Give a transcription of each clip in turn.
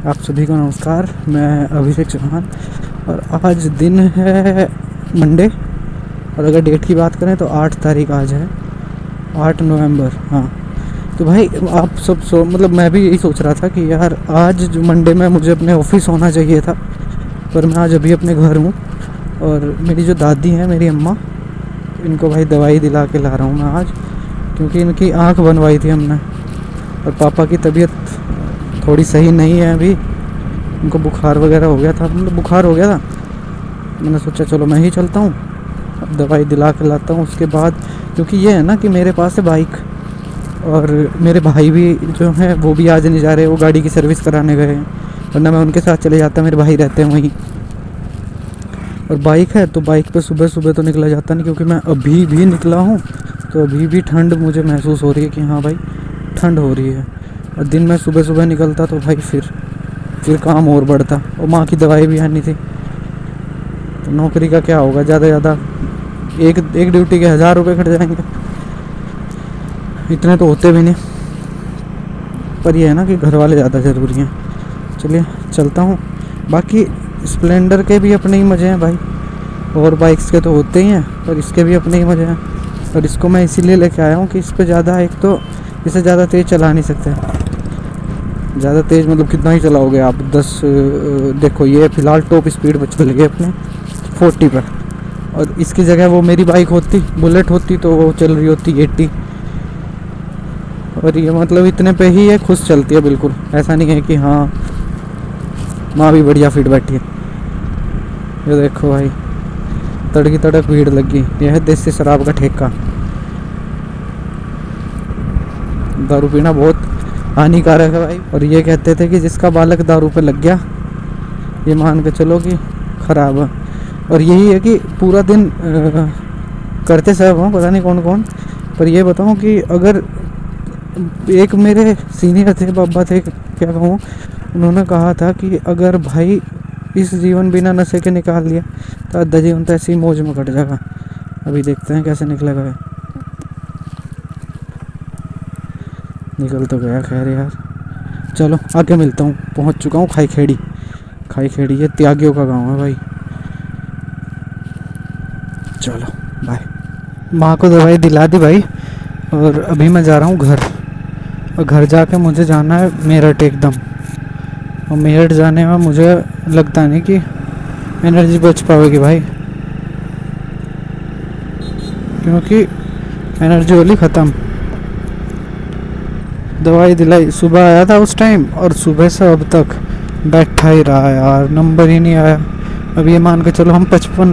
आप सभी को नमस्कार। मैं अभिषेक चौहान और आज दिन है मंडे और अगर डेट की बात करें तो 8 तारीख आज है, 8 नवंबर। हाँ, तो भाई आप सब मतलब मैं भी यही सोच रहा था कि यार आज जो मंडे में मुझे अपने ऑफिस होना चाहिए था, पर मैं आज अभी अपने घर हूँ। और मेरी जो दादी हैं, मेरी अम्मा, इनको भाई दवाई दिला के ला रहा हूँ मैं आज, क्योंकि इनकी आँख बनवाई थी हमने। और पापा की तबीयत थोड़ी सही नहीं है अभी, उनको बुखार वगैरह हो गया था, मतलब बुखार हो गया था। मैंने सोचा चलो मैं ही चलता हूँ, अब दवाई दिला के लाता हूँ। उसके बाद क्योंकि ये है ना कि मेरे पास है बाइक और मेरे भाई भी जो हैं वो भी आज नहीं जा रहे, वो गाड़ी की सर्विस कराने गए हैं, वरना मैं उनके साथ चले जाता। मेरे भाई रहते हैं वहीं और बाइक है, तो बाइक पे सुबह सुबह तो निकला जाता नहीं, क्योंकि मैं अभी भी निकला हूँ तो अभी भी ठंड मुझे महसूस हो रही है कि हाँ भाई ठंड हो रही है। और दिन में सुबह सुबह निकलता तो भाई फिर काम और बढ़ता, और माँ की दवाई भी आनी थी। तो नौकरी का क्या होगा, ज़्यादा ज़्यादा एक ड्यूटी के 1000 रुपये कट जाएंगे, इतने तो होते भी नहीं। पर ये है ना कि घर वाले ज़्यादा ज़रूरी हैं। चलिए चलता हूँ। बाकी स्प्लेंडर के भी अपने ही मज़े हैं भाई, और बाइक्स के तो होते ही हैं, पर इसके भी अपने ही मज़े हैं। और इसको मैं इसीलिए लेके आया हूँ कि इस पर ज़्यादा, एक तो इसे ज़्यादा तेज़ चला नहीं सकते। ज़्यादा तेज़ मतलब कितना ही चलाओगे आप, 10 देखो ये फ़िलहाल टॉप स्पीड पर चल गए अपने 40 पर, और इसकी जगह वो मेरी बाइक होती, बुलेट होती, तो वो चल रही होती 80। और ये मतलब इतने पे ही है, खुश चलती है बिल्कुल, ऐसा नहीं है कि हाँ माँ भी बढ़िया फिट बैठी है। ये देखो भाई तड़की तड़क भीड़ लगी। यह है देसी शराब का ठेका। दारू पीना बहुत हानिकारक है भाई, और ये कहते थे कि जिसका बालक दारू पे लग गया, ये मान के चलो कि खराब है। और यही है कि पूरा दिन करते सब हों, पता नहीं कौन कौन, पर ये बताऊं कि अगर एक मेरे सीनियर थे, बाबा थे क्या कहूँ, उन्होंने कहा था कि अगर भाई इस जीवन बिना नशे के निकाल लिया तो आधा जीवन तो ऐसी मौज में कट जाएगा। अभी देखते हैं कैसे निकलेगा। निकल तो गया खैर यार। चलो आगे मिलता हूँ, पहुँच चुका हूँ खाई खेड़ी। ये त्यागियों का गांव है भाई। चलो बाय। माँ को दवाई दिला दी भाई, और अभी मैं जा रहा हूँ घर। और घर जाके मुझे जाना है मेरठ एकदम, और मेरठ जाने में मुझे लगता नहीं कि एनर्जी बच पाएगी भाई, क्योंकि एनर्जी वाली ख़त्म। दवाई दिलाई, सुबह आया था उस टाइम, और सुबह से अब तक बैठा ही रहा यार, नंबर ही नहीं आया। अब ये मान के चलो हम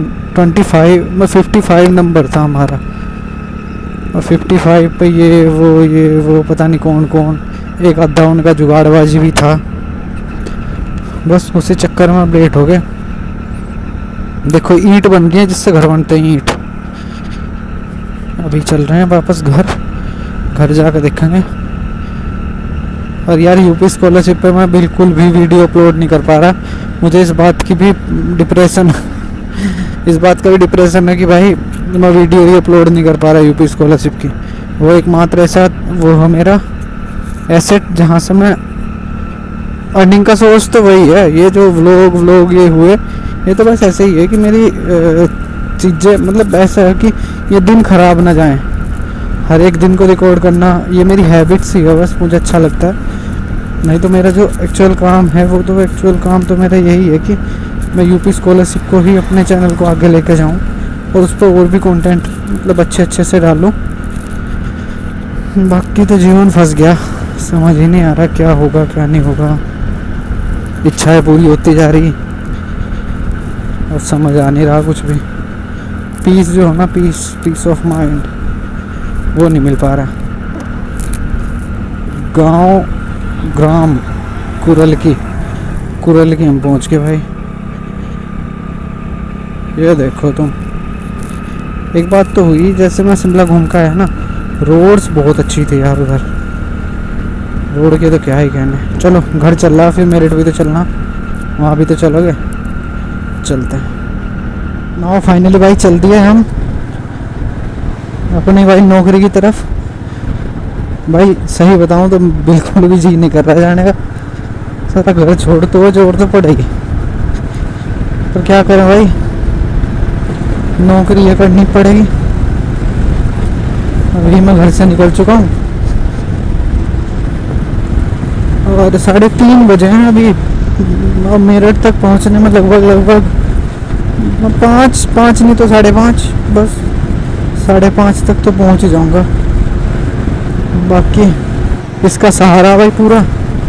55 नंबर था हमारा, और 55 पे ये वो पता नहीं कौन कौन, एक आधा उनका जुगाड़बाजी भी था। बस उसी चक्कर में लेट हो गए। देखो ईंट बन गई है, जिससे घर बनते हैं ईंट। अभी चल रहे हैं वापस घर जाकर देखेंगे। और यार यूपी स्कॉलरशिप पे मैं बिल्कुल भी वीडियो अपलोड नहीं कर पा रहा। मुझे इस बात का भी डिप्रेशन है कि भाई मैं वीडियो ही अपलोड नहीं कर पा रहा यूपी स्कॉलरशिप की। वो एकमात्र ऐसा वो है मेरा एसेट, जहाँ से मैं अर्निंग का सोर्स तो वही है। ये जो व्लॉग ये हुए, ये तो बस ऐसे ही है कि मेरी चीज़ें, मतलब ऐसा है कि ये दिन ख़राब ना जाएं। हर एक दिन को रिकॉर्ड करना ये मेरी हैबिट्स ही है, बस मुझे अच्छा लगता है। नहीं तो मेरा जो एक्चुअल काम है, वो तो एक्चुअल काम तो मेरा यही है कि मैं यूपी स्कॉलरशिप को ही अपने चैनल को आगे लेके जाऊं, और उस पर और भी कंटेंट मतलब अच्छे से डालूं। बाकी तो जीवन फंस गया, समझ ही नहीं आ रहा क्या होगा क्या नहीं होगा। इच्छाएं पूरी होती जा रही और समझ आ नहीं रहा कुछ भी। पीस जो है ना, पीस ऑफ माइंड, वो नहीं मिल पा रहा। ग्राम कुरल की हम पहुंच गए भाई। ये देखो तुम, एक बात तो हुई, जैसे मैं शिमला घूम का आया ना, रोड्स बहुत अच्छी थी यार उधर। रोड के तो क्या ही कहने। चलो घर चल रहा, फिर मेरठ भी तो चलना, वहाँ भी तो चलोगे। चलते हैं ना। फाइनली भाई चल दिए हम अपनी भाई नौकरी की तरफ। भाई सही बताऊं तो बिल्कुल भी जी नहीं कर रहा जाने का। सारा घर छोड़ तो जोड़ तो पड़ेगी, पर क्या करें भाई, नौकरी ये करनी पड़ेगी। अभी मैं घर से निकल चुका हूँ और 3:30 बजे हैं अभी। अब मेरठ तक पहुँचने में लगभग 5 नहीं तो 5:30, बस 5:30 तक तो पहुँच ही जाऊँगा। बाकी इसका सहारा भाई पूरा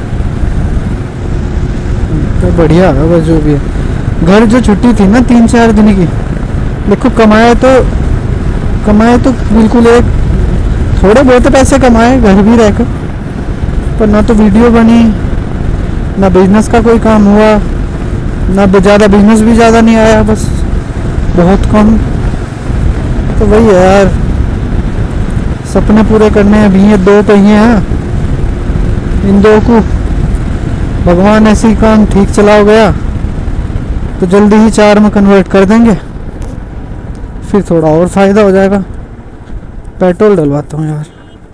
तो बढ़िया है। बस जो भी है, घर जो छुट्टी थी ना 3-4 दिन की, देखो कमाए तो बिल्कुल एक थोड़े बहुत पैसे कमाए घर भी रहकर, पर ना तो वीडियो बनी, ना बिजनेस का कोई काम हुआ, ना ज़्यादा बिजनेस भी ज़्यादा नहीं आया, बस बहुत कम। तो वही है यार, सपने पूरे करने हैं। अभी ये 2 पहिए हैं, इन 2 को भगवान ऐसे ही काम ठीक चलाओ गया तो जल्दी ही 4 में कन्वर्ट कर देंगे, फिर थोड़ा और फ़ायदा हो जाएगा। पेट्रोल डलवाता हूँ यार।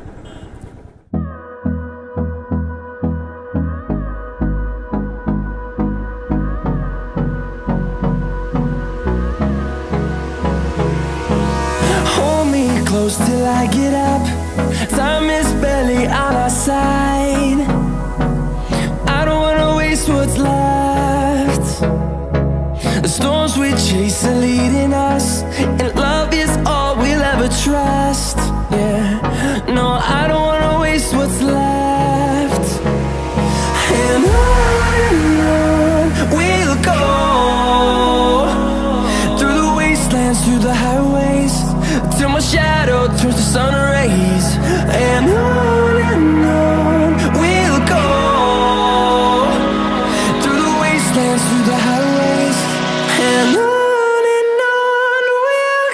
Close till I get up. Time is barely on our side. I don't wanna waste what's left. The storms we chase are leading us, and love is all we'll ever trust. Yeah, no, I don't wanna waste what's left. And on we'll go, through the wastelands, through the highways, till my shadow turns to sun rays. And on we'll go, through the wastelands, through the highways. And on we'll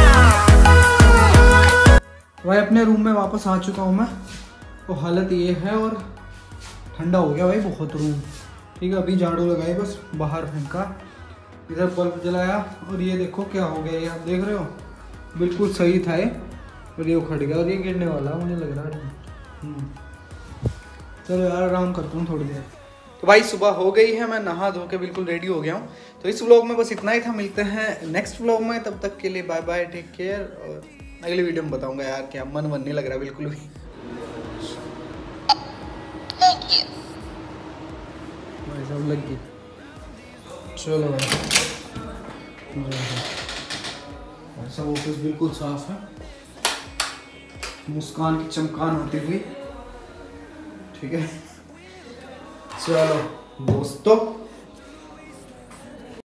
go. भाई अपने room में वापस आ चुका हूँ मैं, तो हालत ये है, और ठंडा हो गया भाई बहुत रूम। ठीक है, अभी झाड़ू लगाई, बस बाहर फेंका, इधर बल्ब जलाया, और ये देखो क्या हो गया, ये आप देख रहे हो, बिल्कुल सही था ये, और ये उखड़ गया और ये गिरने वाला मुझे लग रहा है। चलो यार आराम करता हूँ थोड़ी देर। तो भाई सुबह हो गई है, मैं नहा धो के बिल्कुल रेडी हो गया हूँ। तो इस व्लॉग में बस इतना ही था, मिलते हैं नेक्स्ट व्लॉग में, तब तक के लिए बाय बाय, टेक केयर। और अगली वीडियो में बताऊँगा यार, क्या मन नहीं लग रहा बिल्कुल भी। भाई सब लग गई। चलो भाई, सब ऑफिस बिल्कुल साफ है, मुस्कान की चमकान होती हुई। ठीक है, चलो दोस्तों।